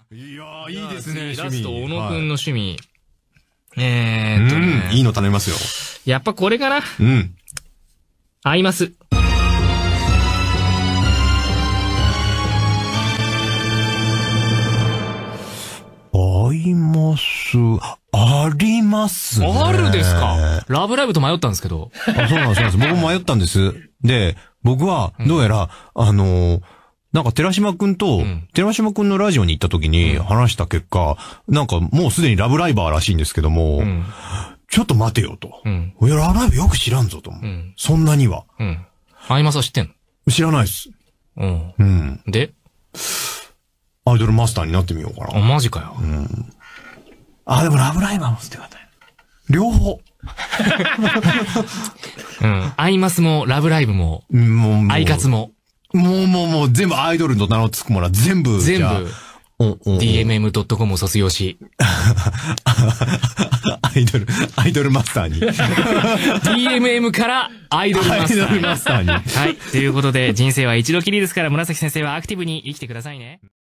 いやー、いいですね、 ラスト、小野くんの趣味。 いいの頼みますよ。 やっぱこれかな。アイマス。 アイマス、ありますね。 あるですか。ラブライブと迷ったんですけど。 そうなんです。僕も迷ったんです。で、僕は、どうやら、なんか寺島くんと、寺島くんのラジオに行った時に話した結果、なんかもうすでにラブライバーらしいんですけども、ちょっと待てよと。いや、ラブライブよく知らんぞと。そんなには。 アイマスは知ってんの？ 知らないです。 でアイドルマスターになってみようかな。 マジかよ。 でもラブライバーも捨てがたい。両方。 アイマスもラブライブも、アイカツも。 もう全部アイドルの名のつくものは全部。 DMM.com を卒業し。 アイドルマスターに。 DMM からアイドルマスターに。 アイドルマスターに。 はい。ということで、人生は一度きりですから、紫先生はアクティブに生きてくださいね。